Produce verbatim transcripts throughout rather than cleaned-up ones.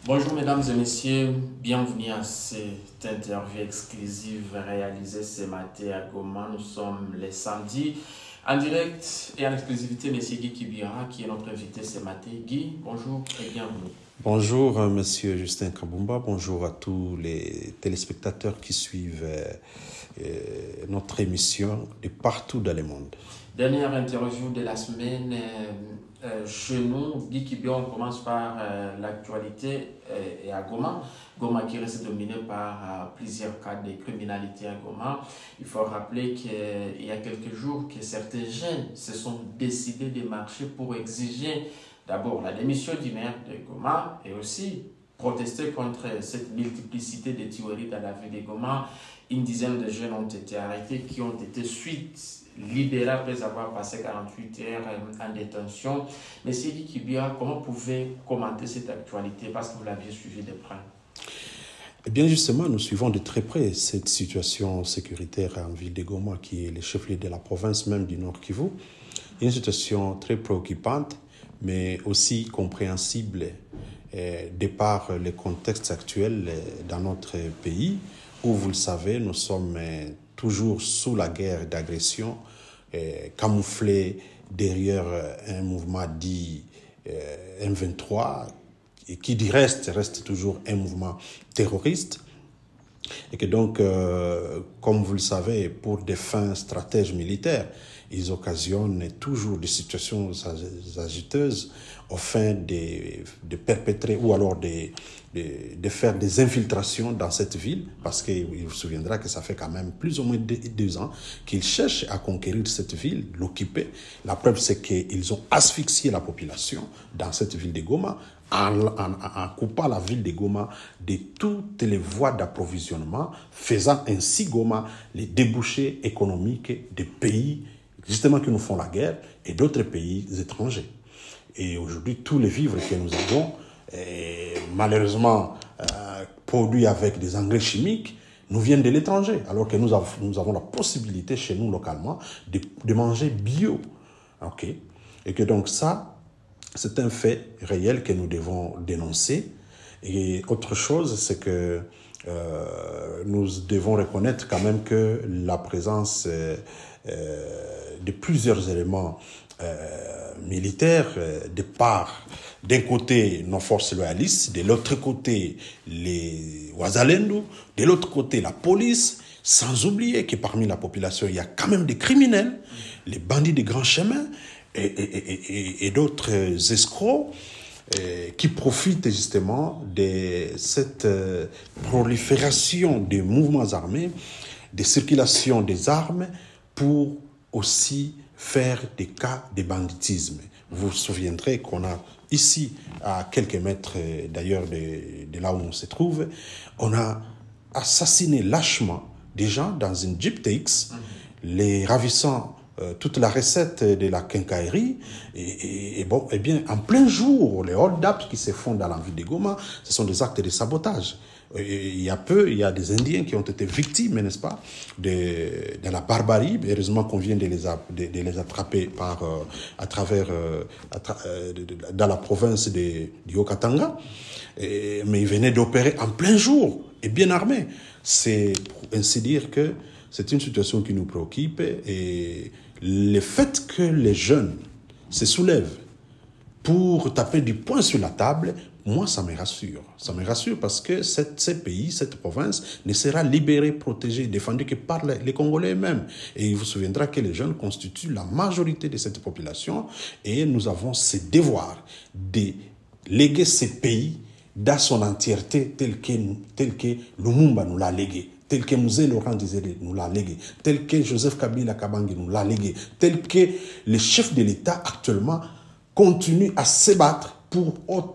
Bonjour mesdames et messieurs, bienvenue à cette interview exclusive réalisée ce matin à Goma. Nous sommes les samedis en direct et en exclusivité monsieur Guy Kibira qui est notre invité ce matin. Guy, bonjour et bienvenue. Bonjour monsieur Justin Kabumba, bonjour à tous les téléspectateurs qui suivent euh, euh, notre émission de partout dans le monde. Dernière interview de la semaine. Euh, Euh, chez nous, Guy Kibira, on commence par euh, l'actualité euh, et à Goma. Goma qui reste dominé par euh, plusieurs cas de criminalité à Goma. Il faut rappeler qu'il euh, y a quelques jours que certains jeunes se sont décidés de marcher pour exiger d'abord la démission du maire de Goma et aussi protester contre cette multiplicité de tueries dans la ville de Goma. Une dizaine de jeunes ont été arrêtés qui ont été suite libérés après avoir passé quarante-huit heures en détention. Monsieur Guy Kibira, comment vous pouvez commenter cette actualité parce que vous l'aviez suivi de près? Eh bien justement, nous suivons de très près cette situation sécuritaire en ville de Goma, qui est le chef-lieu de la province même du Nord Kivu. Une situation très préoccupante, mais aussi compréhensible eh, de par le contexte actuel eh, dans notre pays, où, vous le savez, nous sommes eh, toujours sous la guerre d'agression, eh, camouflé derrière un mouvement dit eh, M vingt-trois, et qui du reste reste toujours un mouvement terroriste, et que donc, euh, comme vous le savez, pour des fins stratèges militaires, ils occasionnent toujours des situations agiteuses au fin de, de perpétrer ou alors de, de, de faire des infiltrations dans cette ville, parce qu'il vous souviendra que ça fait quand même plus ou moins deux, deux ans qu'ils cherchent à conquérir cette ville, l'occuper. La preuve, c'est qu'ils ont asphyxié la population dans cette ville de Goma, En, en, en coupant la ville de Goma de toutes les voies d'approvisionnement, faisant ainsi Goma les débouchés économiques des pays justement qui nous font la guerre et d'autres pays étrangers. Et aujourd'hui, tous les vivres que nous avons, malheureusement euh, produits avec des engrais chimiques, nous viennent de l'étranger, alors que nous avons, nous avons la possibilité chez nous localement de, de manger bio. Okay? Et que donc ça, c'est un fait réel que nous devons dénoncer. Et autre chose, c'est que euh, nous devons reconnaître quand même que la présence euh, de plusieurs éléments euh, militaires, euh, de part, d'un côté, nos forces loyalistes, de l'autre côté, les Wazalendo, de l'autre côté, la police, sans oublier que parmi la population, il y a quand même des criminels, les bandits de grands chemins, et, et, et, et d'autres escrocs euh, qui profitent justement de cette euh, prolifération des mouvements armés, des circulations des armes pour aussi faire des cas de banditisme. Vous vous souviendrez qu'on a ici, à quelques mètres d'ailleurs de, de là où on se trouve, on a assassiné lâchement des gens dans une Jeep T X, mmh. les ravissant Euh, toute la recette de la quincaillerie, et, et, et bon, eh bien, en plein jour, les hold-ups qui se font dans la ville de Goma, ce sont des actes de sabotage. Et il y a peu, il y a des Indiens qui ont été victimes, n'est-ce pas, de, de la barbarie. Heureusement qu'on vient de les, de, de les attraper par, euh, à travers, euh, à tra euh, de, de, dans la province de, du Haut-Katanga. Et, mais ils venaient d'opérer en plein jour et bien armés. C'est pour ainsi dire que c'est une situation qui nous préoccupe, et le fait que les jeunes se soulèvent pour taper du poing sur la table, moi, ça me rassure. Ça me rassure parce que cette, ce pays, cette province, ne sera libérée, protégée, défendue que par les, les Congolais eux-mêmes. Et il vous souviendra que les jeunes constituent la majorité de cette population, et nous avons ce devoir de léguer ce pays dans son entièreté tel que, tel que Lumumba nous l'a légué, tel que Mzee Laurent Désiré nous l'a légué, tel que Joseph Kabila Kabange nous l'a légué, tel que le chef de l'État actuellement continue à se battre pour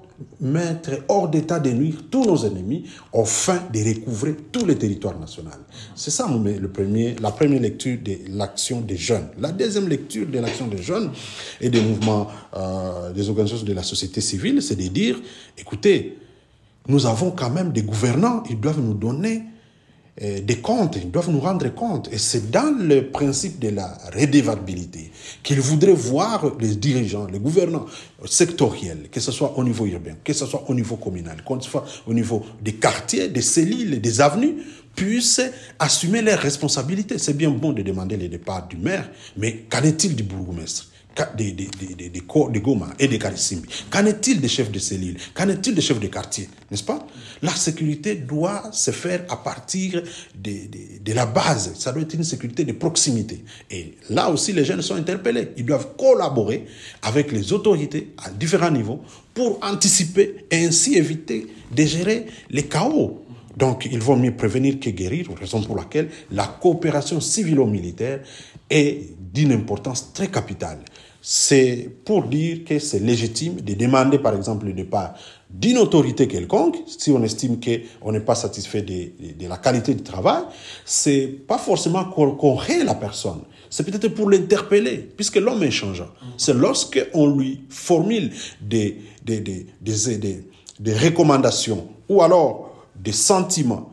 mettre hors d'état de nuire tous nos ennemis au fin de recouvrer tous les territoires nationaux. C'est ça le premier, la première lecture de l'action des jeunes. La deuxième lecture de l'action des jeunes et des mouvements, euh, des organisations de la société civile, c'est de dire, écoutez, nous avons quand même des gouvernants, ils doivent nous donner euh, des comptes, ils doivent nous rendre compte. Et c'est dans le principe de la redevabilité qu'ils voudraient voir les dirigeants, les gouvernants sectoriels, que ce soit au niveau urbain, que ce soit au niveau communal, que ce soit au niveau des quartiers, des cellules, des avenues, puissent assumer leurs responsabilités. C'est bien bon de demander le départ du maire, mais qu'en est-il du bourgmestre, des, des, des, des, des, des Goma et des Karisimbi? Qu'en est-il des chefs de cellule? Qu'en est-il des chefs de quartier? N'est-ce pas? La sécurité doit se faire à partir de, de, de la base. Ça doit être une sécurité de proximité. Et là aussi, les jeunes sont interpellés. Ils doivent collaborer avec les autorités à différents niveaux pour anticiper et ainsi éviter de gérer les chaos. Donc, il vaut mieux prévenir que guérir, raison pour laquelle la coopération civilo-militaire est d'une importance très capitale. C'est pour dire que c'est légitime de demander, par exemple, le départ d'une autorité quelconque, si on estime qu'on n'est pas satisfait de, de, de la qualité du travail. C'est pas forcément qu'on qu'on raie la personne, c'est peut-être pour l'interpeller, puisque l'homme est changeant. C'est lorsqu'on lui formule des, des, des, des, des, des recommandations ou alors des sentiments,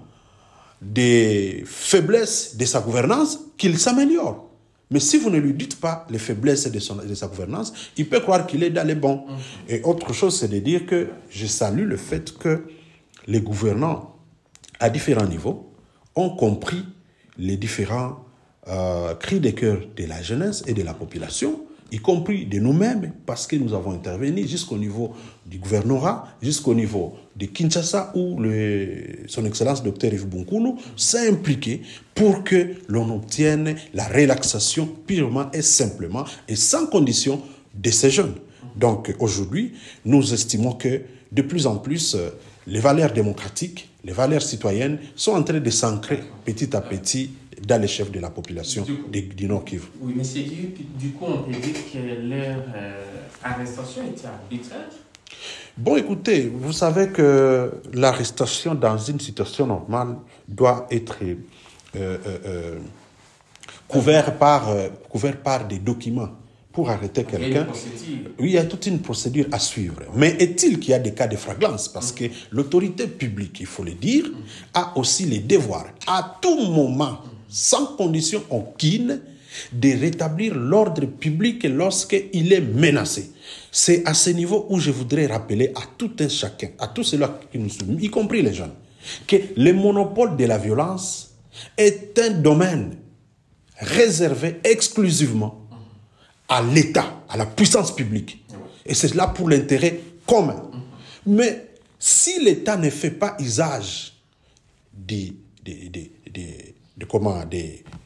des faiblesses de sa gouvernance qu'il s'améliore. Mais si vous ne lui dites pas les faiblesses de, son, de sa gouvernance, il peut croire qu'il est dans les bons. Mmh. Et autre chose, c'est de dire que je salue le fait que les gouvernants, à différents niveaux, ont compris les différents euh, cris de cœur de la jeunesse et de la population, y compris de nous-mêmes, parce que nous avons intervenu jusqu'au niveau du gouvernorat, jusqu'au niveau de Kinshasa, où le, son Excellence Docteur Yves Bounkoulou s'est impliqué pour que l'on obtienne la relaxation purement et simplement et sans condition de ces jeunes. Donc aujourd'hui, nous estimons que de plus en plus, les valeurs démocratiques, les valeurs citoyennes sont en train de s'ancrer petit à petit dans les chefs de la population du, coup, du, du Nord Kivu. Oui, mais c'est du, du coup, on peut dire que leur euh, arrestation était arbitraire. Bon, écoutez, vous savez que l'arrestation dans une situation normale doit être euh, euh, euh, couvert, par, euh, couvert par des documents. Pour arrêter quelqu'un, oui, il y a toute une procédure à suivre. Mais est-il qu'il y a des cas de flagrance? Parce que l'autorité publique, il faut le dire, a aussi les devoirs, à tout moment, sans condition aucune, de rétablir l'ordre public lorsqu'il est menacé. C'est à ce niveau où je voudrais rappeler à tout un chacun, à tous ceux-là qui nous soumettent, y compris les jeunes, que le monopole de la violence est un domaine réservé exclusivement à l'État, à la puissance publique. Et c'est là pour l'intérêt commun. Mais si l'État ne fait pas usage de, de, de, de, de, comment, de,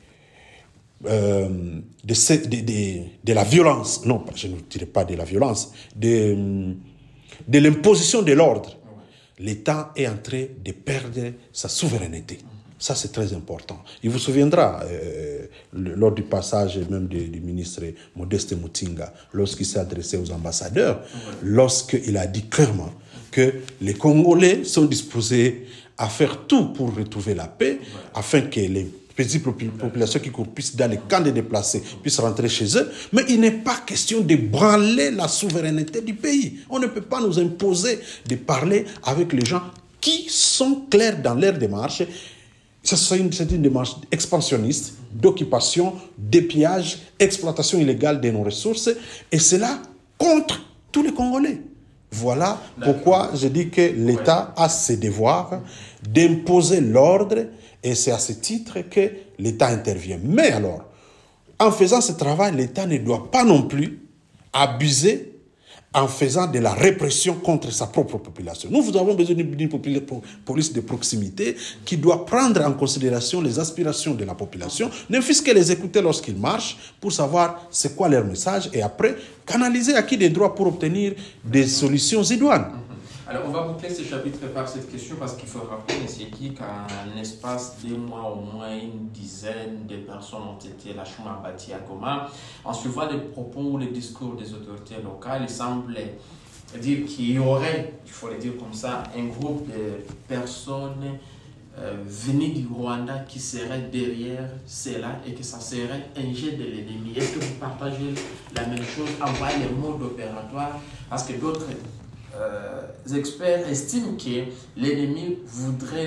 euh, de, de, de, de la violence, non, je ne dirais pas de la violence, de, de l'imposition de l'ordre, l'État est en train de perdre sa souveraineté. Ça, c'est très important. Il vous souviendra, euh, lors du passage même du, du ministre Modeste Mutinga, lorsqu'il s'est adressé aux ambassadeurs, ouais. lorsqu'il a dit clairement que les Congolais sont disposés à faire tout pour retrouver la paix, ouais. afin que les petites populations qui puissent dans les camps de déplacés puissent rentrer chez eux. Mais il n'est pas question de branler la souveraineté du pays. On ne peut pas nous imposer de parler avec les gens qui sont clairs dans leur démarche. C'est une, une démarche expansionniste, d'occupation, d'épillage, exploitation illégale de nos ressources, et c'est là contre tous les Congolais. Voilà pourquoi je dis que l'État a ses devoirs d'imposer l'ordre, et c'est à ce titre que l'État intervient. Mais alors, en faisant ce travail, l'État ne doit pas non plus abuser en faisant de la répression contre sa propre population. Nous, nous avons besoin d'une police de proximité qui doit prendre en considération les aspirations de la population, ne fût-ce que les écouter lorsqu'ils marchent pour savoir c'est quoi leur message et après canaliser acquis des droits pour obtenir des solutions idoines. Alors, on va boucler ce chapitre par cette question parce qu'il faut rappeler, M. Guy, qu'en l'espace de mois, au moins une dizaine de personnes ont été lâchement abattues à Goma. En suivant les propos ou les discours des autorités locales, il semble dire qu'il y aurait, il faut le dire comme ça, un groupe de personnes euh, venues du Rwanda qui seraient derrière cela et que ça serait un jet de l'ennemi. Est-ce que vous partagez la même chose en voyant les modes opératoires? Parce que d'autres Euh, les experts estiment que l'ennemi voudrait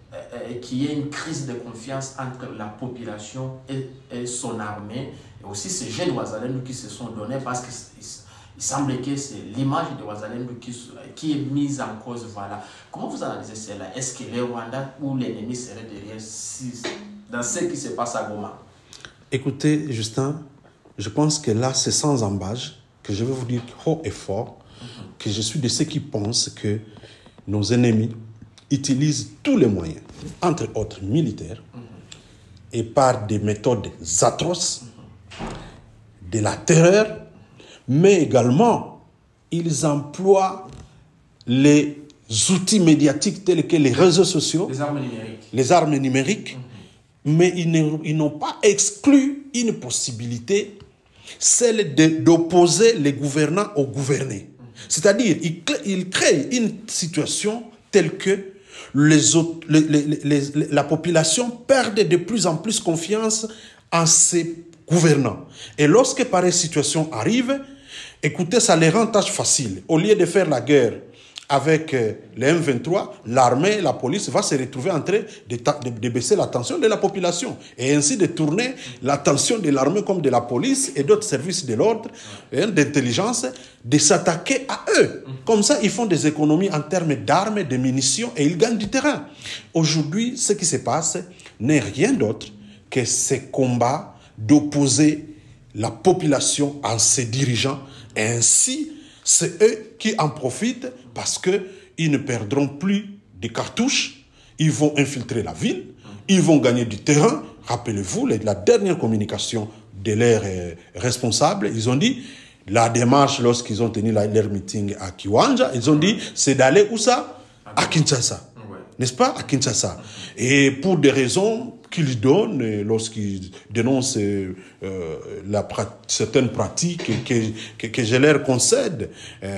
euh, qu'il y ait une crise de confiance entre la population et, et son armée, et aussi ces jeunes Wazalendo qui se sont donnés, parce qu'il il semble que c'est l'image de Wazalendo qui, qui est mise en cause. Voilà. Comment vous analysez cela? Est-ce que le Rwanda ou l'ennemi serait derrière si, dans ce qui se passe à Goma? Écoutez, Justin, je pense que là, c'est sans embâche que je vais vous dire haut et fort mm-hmm. que je suis de ceux qui pensent que nos ennemis utilisent tous les moyens, entre autres militaires, mm-hmm. et par des méthodes atroces, mm-hmm. de la terreur, mais également, ils emploient les outils médiatiques tels que les réseaux sociaux, les armes numériques, les armes numériques mm-hmm. mais ils n'ont pas exclu une possibilité, celle d'opposer les gouvernants aux gouvernés. Mm-hmm. C'est-à-dire, ils, ils créent une situation telle que les autres, les, les, les, les, la population perd de plus en plus confiance en ses gouvernants. Et lorsque pareille situation arrive, écoutez, ça les rend tâche facile. Au lieu de faire la guerre avec euh, les M vingt-trois, l'armée, la police va se retrouver en train de, de, de baisser la tension de la population et ainsi de tourner l'attention de l'armée comme de la police et d'autres services de l'ordre, hein, d'intelligence, de s'attaquer à eux. Comme ça, ils font des économies en termes d'armes, de munitions et ils gagnent du terrain. Aujourd'hui, ce qui se passe n'est rien d'autre que ces combats d'opposer la population à ses dirigeants. Et ainsi, c'est eux qui en profitent parce qu'ils ne perdront plus de cartouches. Ils vont infiltrer la ville. Ils vont gagner du terrain. Rappelez-vous, la dernière communication de leurs responsables, ils ont dit, la démarche lorsqu'ils ont tenu leur meeting à Kiwanja, ils ont dit, c'est d'aller où ça? À Kinshasa. N'est-ce pas? À Kinshasa. Et pour des raisons qu'ils donnent lorsqu'ils dénoncent euh, la, certaines pratiques que, que, que je leur concède,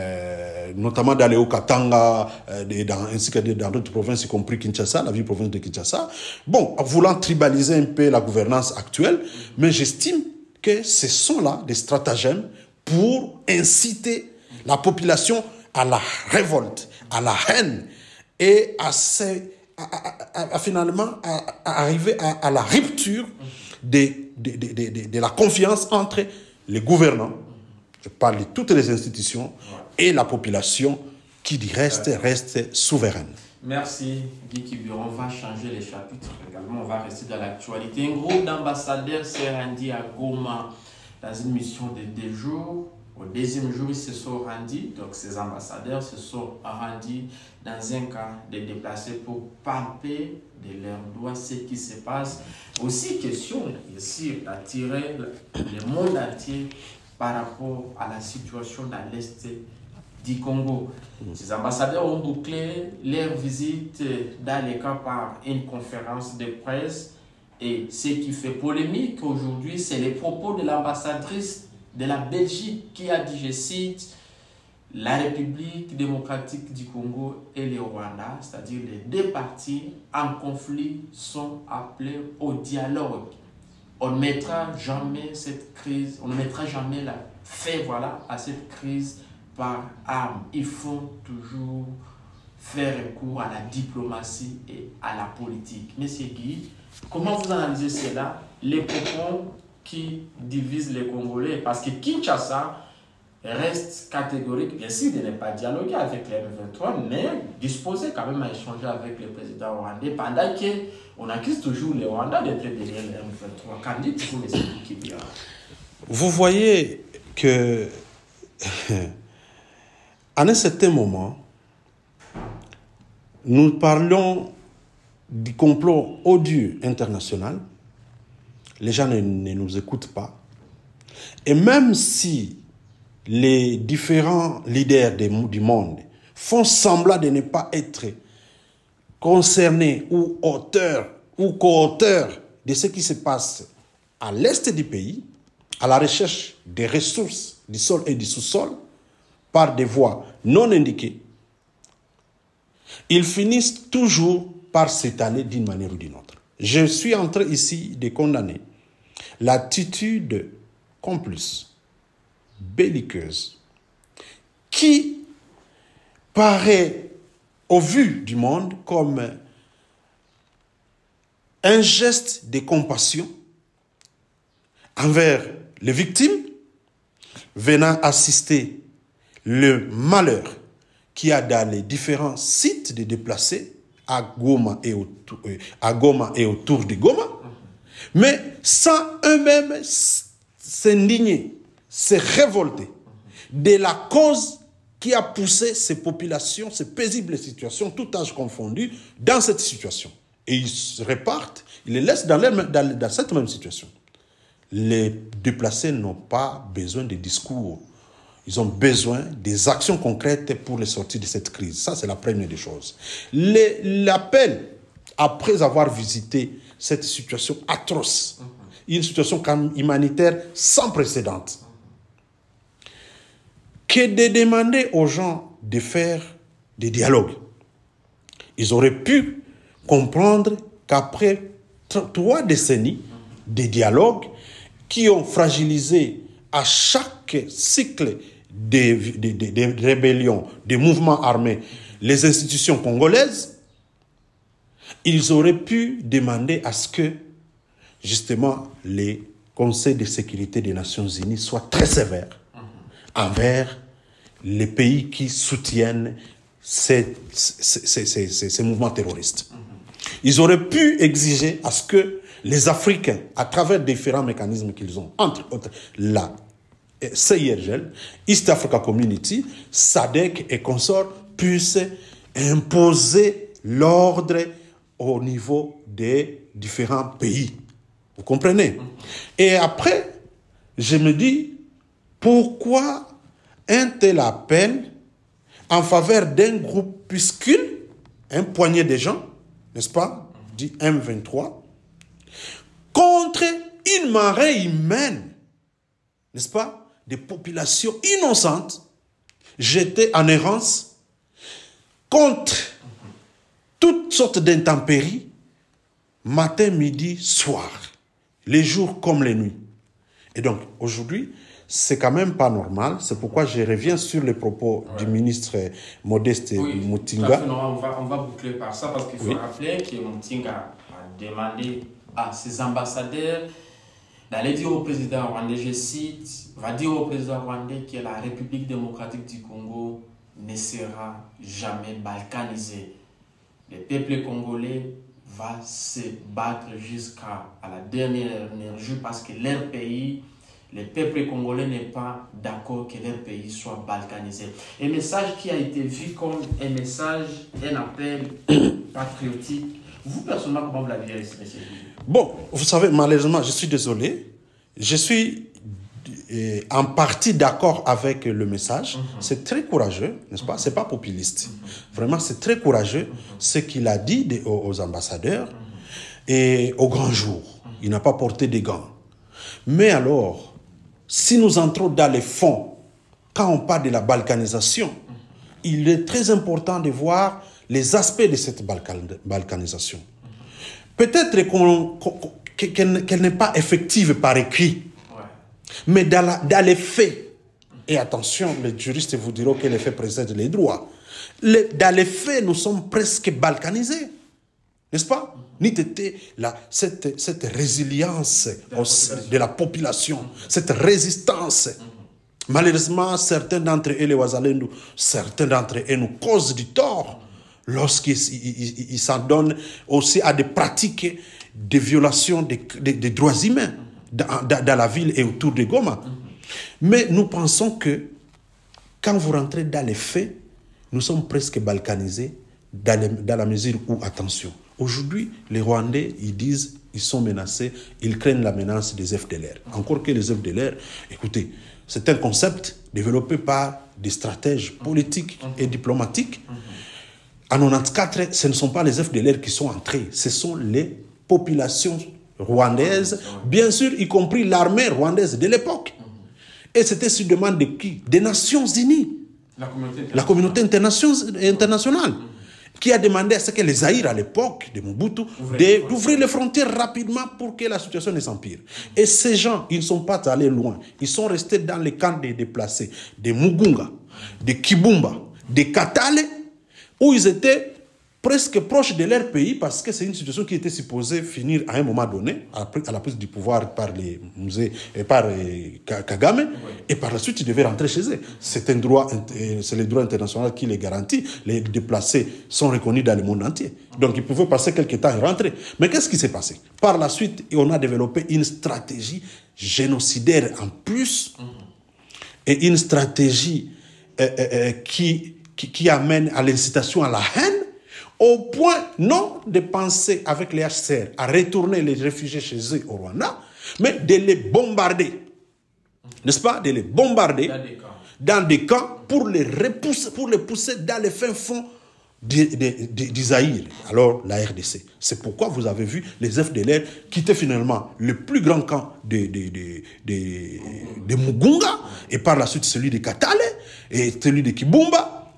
euh, notamment d'aller au Katanga, euh, dans, ainsi que dans d'autres provinces, y compris Kinshasa, la ville province de Kinshasa. Bon, voulant tribaliser un peu la gouvernance actuelle, mais j'estime que ce sont là des stratagèmes pour inciter la population à la révolte, à la haine, et à, ces, à, à, à finalement à, à arriver à, à la rupture de, de, de, de, de la confiance entre les gouvernants, je parle de toutes les institutions, et la population qui reste, reste souveraine. Merci Guy Kibio. On va changer les chapitres également, on va rester dans l'actualité. Un groupe d'ambassadeurs s'est rendu à Goma dans une mission de deux jours. Au deuxième jour, ils se sont rendus, donc ces ambassadeurs se sont rendus dans un cas de déplacés pour palper de leurs doigts ce qui se passe. Aussi, question ici d'attirer le monde entier par rapport à la situation dans l'Est du Congo. Ces ambassadeurs ont bouclé leur visite dans le cas par une conférence de presse. Et ce qui fait polémique aujourd'hui, c'est les propos de l'ambassadrice de la Belgique qui a dit, je cite, la République démocratique du Congo et le Rwanda, c'est-à-dire les deux parties en conflit, sont appelés au dialogue. On ne mettra jamais cette crise, on ne mettra jamais la fin, voilà, à cette crise par armes. Il faut toujours faire recours à la diplomatie et à la politique. Monsieur Guy, comment vous analysez cela, les propos qui divisent les Congolais? Parce que Kinshasa reste catégorique, bien sûr, de ne pas dialoguer avec les M vingt-trois, mais disposé quand même à échanger avec le président rwandais, pendant qu'on accuse toujours les Rwandais d'être derrière les M vingt-trois. Qu'en dites-vous, M. Kibia? Vous voyez que, à un certain moment, nous parlons du complot odieux international. Les gens ne, ne nous écoutent pas. Et même si les différents leaders des, du monde font semblant de ne pas être concernés ou auteurs ou co-auteurs de ce qui se passe à l'est du pays, à la recherche des ressources du sol et du sous-sol, par des voies non indiquées, ils finissent toujours par s'étaler d'une manière ou d'une autre. Je suis en train ici de condamner l'attitude complice, belliqueuse, qui paraît, au vu du monde, comme un geste de compassion envers les victimes, venant assister le malheur qu'il y a dans les différents sites de déplacés à Goma et autour, à Goma et autour de Goma, mais sans eux-mêmes s'indigner, se révolter de la cause qui a poussé ces populations, ces paisibles situations, tout âge confondu, dans cette situation. Et ils se repartent, ils les laissent dans, les, dans, dans cette même situation. Les déplacés n'ont pas besoin de discours. Ils ont besoin des actions concrètes pour les sortir de cette crise. Ça, c'est la première des choses. L'appel, après avoir visité cette situation atroce, une situation humanitaire sans précédent, que de demander aux gens de faire des dialogues. Ils auraient pu comprendre qu'après trois décennies de dialogues qui ont fragilisé à chaque cycle des, des, des, des rébellions, des mouvements armés, les institutions congolaises, ils auraient pu demander à ce que, justement, les conseils de sécurité des Nations Unies soient très sévères envers les pays qui soutiennent ces, ces, ces, ces, ces, ces mouvements terroristes. Ils auraient pu exiger à ce que les Africains, à travers différents mécanismes qu'ils ont, entre autres la C I R G L, East Africa Community, S A D C et consorts, puissent imposer l'ordre au niveau des différents pays. Vous comprenez? Et après, je me dis, pourquoi un tel appel en faveur d'un groupuscule, un poignet de gens, n'est-ce pas, dit M vingt-trois, contre une marée humaine, n'est-ce pas, des populations innocentes, jetées en errance, contre toutes sortes d'intempéries, matin, midi, soir, les jours comme les nuits. Et donc, aujourd'hui, c'est quand même pas normal. C'est pourquoi je reviens sur les propos ouais. du ministre Modeste oui, Mutinga. Non, on, va, on va boucler par ça parce qu'il faut oui. rappeler que Mutinga a demandé à ses ambassadeurs d'aller dire au président rwandais, je cite, va dire au président rwandais que la République démocratique du Congo ne sera jamais balkanisée. Le peuple congolais va se battre jusqu'à la dernière énergie parce que leur pays, le peuple congolais n'est pas d'accord que leur pays soit balkanisé. Un message qui a été vu comme un message, un appel patriotique. Vous, personnellement, comment vous l'avez réussi, monsieur? Bon, vous savez, malheureusement, je suis désolé. Je suis euh, en partie d'accord avec le message. Mm-hmm. C'est très courageux, n'est-ce pas? Mm-hmm. C'est pas populiste. Mm-hmm. Vraiment, c'est très courageux mm-hmm. ce qu'il a dit de, aux, aux ambassadeurs mm-hmm. et au grand jour. Mm-hmm. Il n'a pas porté des gants. Mais alors, si nous entrons dans les fonds, quand on parle de la balkanisation, mm-hmm. il est très important de voir les aspects de cette balkan balkanisation. Mm-hmm. Peut-être qu'on, qu'elle qu'elle n'est pas effective par écrit, ouais. mais dans, la, dans les faits, mm-hmm. et attention, les juristes vous diront que les faits précèdent les droits. Les, dans les faits, nous sommes presque balkanisés, n'est-ce pas? Ni la, cette, cette résilience de la, au, de la population, mmh. cette résistance. Mmh. Malheureusement, certains d'entre eux, les Ouazalendou, certains d'entre eux nous causent du tort mmh. lorsqu'ils ils, ils s'en donnent aussi à des pratiques de violation des, des, des droits humains mmh. dans, dans, dans la ville et autour de Goma. Mmh. Mais nous pensons que quand vous rentrez dans les faits, nous sommes presque balkanisés dans, les, dans la mesure où, attention, aujourd'hui, les Rwandais, ils disent, ils sont menacés, ils craignent la menace des F D L R. Encore que les F D L R, écoutez, c'est un concept développé par des stratèges politiques et diplomatiques. En mille neuf cent quatre-vingt-quatorze, ce ne sont pas les F D L R qui sont entrés, ce sont les populations rwandaises, bien sûr, y compris l'armée rwandaise de l'époque. Et c'était sur demande de qui? Des Nations Unies. La communauté, la communauté internationale. Qui a demandé à ce que les Zaïre à l'époque de Mobutu d'ouvrir les frontières rapidement pour que la situation ne s'empire. Et ces gens, ils ne sont pas allés loin. Ils sont restés dans les camps des déplacés, de Mugunga, de Kibumba, de Katale, où ils étaient presque proches de leur pays, parce que c'est une situation qui était supposée finir à un moment donné, à la prise du pouvoir par les musées et par Kagame, oui. Et par la suite, ils devaient rentrer chez eux. C'est un droit, c'est le droit international qui les garantit. Les déplacés sont reconnus dans le monde entier. Donc, ils pouvaient passer quelques temps et rentrer. Mais qu'est-ce qui s'est passé? Par la suite, on a développé une stratégie génocidaire en plus, mm-hmm. et une stratégie euh, euh, qui, qui, qui amène à l'incitation à la haine, au point non de penser avec les H C R à retourner les réfugiés chez eux au Rwanda, mais de les bombarder. N'est-ce pas? De les bombarder dans des camps, dans des camps pour, les repousser, pour les pousser dans les fins fonds d'Isaïr, alors la R D C. C'est pourquoi vous avez vu les F D L R quitter finalement le plus grand camp de, de, de, de, de Mugunga, et par la suite celui de Katale et celui de Kibumba,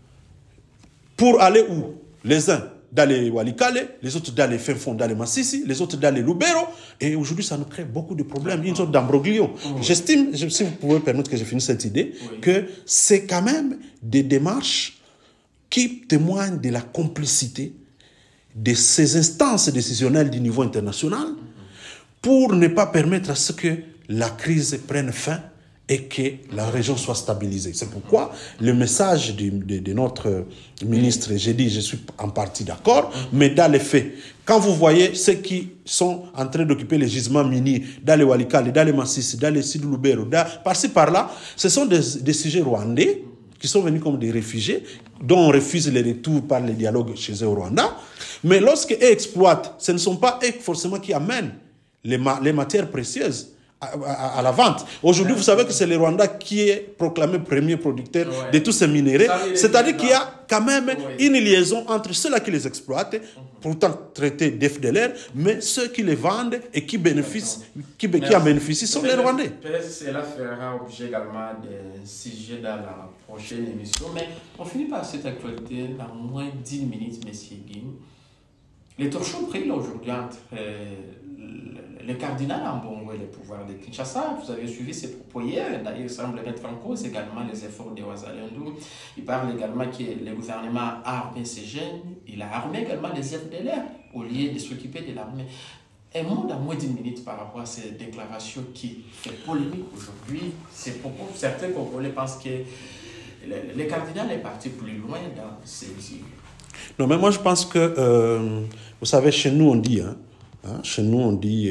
pour aller où? Les uns dans les Walikale, les autres dans les fins fonds, dans les Massissi, les autres dans les Lubero. Et aujourd'hui, ça nous crée beaucoup de problèmes. Une sorte d'ambroglio. Oui. J'estime, si vous pouvez permettre que je finisse cette idée, oui. que c'est quand même des démarches qui témoignent de la complicité de ces instances décisionnelles du niveau international pour ne pas permettre à ce que la crise prenne fin et que la région soit stabilisée. C'est pourquoi le message de, de, de notre ministre, j'ai dit, je suis en partie d'accord, mais dans les faits, quand vous voyez ceux qui sont en train d'occuper les gisements miniers dans les Walikale, dans les Massissi, dans les Sidou-Lubero, par-ci par-là, ce sont des, des sujets rwandais qui sont venus comme des réfugiés, dont on refuse les retours par les dialogues chez eux au Rwanda. Mais lorsqu'ils exploitent, ce ne sont pas eux forcément qui amènent les, ma les matières précieuses À, à, à la vente. Aujourd'hui, vous savez que c'est le Rwanda qui est proclamé premier producteur, ouais. de tous ces minéraux. C'est-à-dire qu'il y a quand même, ouais. une liaison entre ceux-là qui les exploitent, mm-hmm. pourtant traités d'F D L R, mais ceux qui les vendent et qui bénéficient, qui, qui en bénéficient sont les Rwandais. Peut-être que cela fera objet également d'un sujet dans la prochaine émission, mais on finit par cette actualité dans moins de dix minutes, M. Guim. Les torchons pris aujourd'hui entre euh, le cardinal Ambongo et le pouvoir de Kinshasa. Vous avez suivi ses propos hier. D'ailleurs, il semble mettre en cause également les efforts de Ouazalendo. Il parle également que le gouvernement a armé ses jeunes. Il a armé également les F D L R au lieu de s'occuper de l'armée. Un mot dans moins d'une minute par rapport à ces déclarations qui fait polémique aujourd'hui. Ces propos, certains Congolais pensent que le, le cardinal est parti plus loin dans ces idées. Non, mais moi je pense que, euh, vous savez, chez nous on dit, hein, hein, chez nous on dit,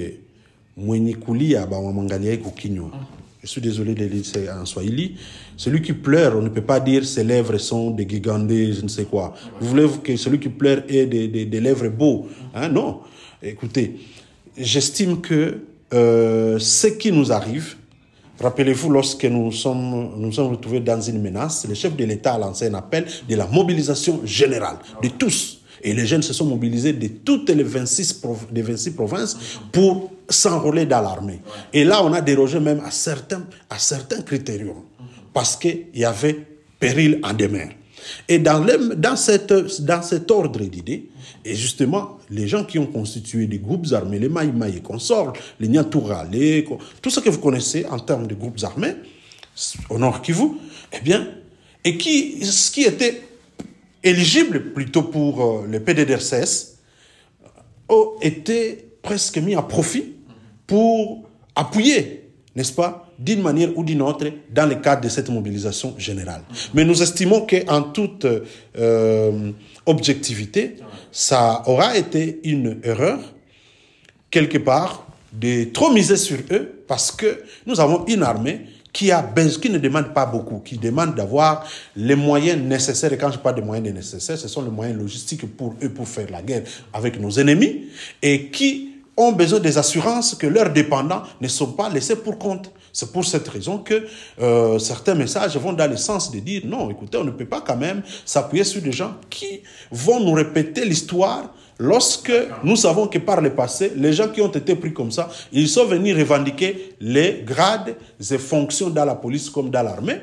je suis désolé de le dire en swahili, celui qui pleure, on ne peut pas dire ses lèvres sont des gigandés, je ne sais quoi. Vous voulez que celui qui pleure ait des, des, des lèvres beaux, hein? Non. Écoutez, j'estime que euh, ce qui nous arrive, rappelez-vous, lorsque nous sommes, nous sommes retrouvés dans une menace, le chef de l'État a lancé un appel de la mobilisation générale de tous. Et les jeunes se sont mobilisés de toutes les vingt-six, des vingt-six provinces pour s'enrôler dans l'armée. Et là, on a dérogé même à certains, à certains critériums parce qu'il y avait péril en demeure. Et dans, le, dans, cette, dans cet ordre d'idées, et justement, les gens qui ont constitué des groupes armés, les Maï Maï et consorts, les Nyatura, les, tout ce que vous connaissez en termes de groupes armés, au Nord Kivu, eh bien, et qui, ce qui était éligible plutôt pour euh, le P D D R C S, ont été presque mis à profit pour appuyer, n'est-ce pas, d'une manière ou d'une autre, dans le cadre de cette mobilisation générale. Mais nous estimons qu'en toute euh, objectivité, ça aura été une erreur, quelque part, de trop miser sur eux, parce que nous avons une armée qui, a, qui ne demande pas beaucoup, qui demande d'avoir les moyens nécessaires. Et quand je parle de moyens nécessaires, ce sont les moyens logistiques pour eux, pour faire la guerre avec nos ennemis, et qui ont besoin des assurances que leurs dépendants ne sont pas laissés pour compte. C'est pour cette raison que euh, certains messages vont dans le sens de dire non, écoutez, on ne peut pas quand même s'appuyer sur des gens qui vont nous répéter l'histoire lorsque nous savons que par le passé, les gens qui ont été pris comme ça, ils sont venus revendiquer les grades et fonctions dans la police comme dans l'armée,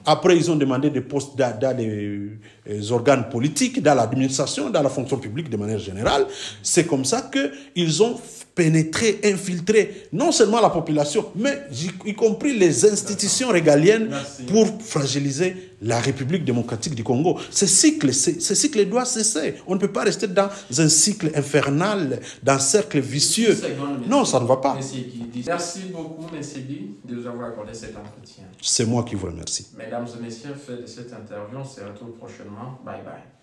Après, ils ont demandé des postes dans, dans les, les organes politiques, dans l'administration, dans la fonction publique de manière générale. C'est comme ça qu'ils ont pénétré, infiltré non seulement la population, mais y, y compris les institutions régaliennes Merci. Pour fragiliser la République démocratique du Congo. Ce cycle, ce cycle doit cesser. On ne peut pas rester dans un cycle infernal, dans un cercle vicieux. Secondes, non, ça ne va pas. Merci beaucoup, M. Guy, de nous avoir accordé cet entretien. C'est moi qui vous remercie. Mesdames et messieurs, fait de cette interview, on se retrouve prochainement. Bye bye.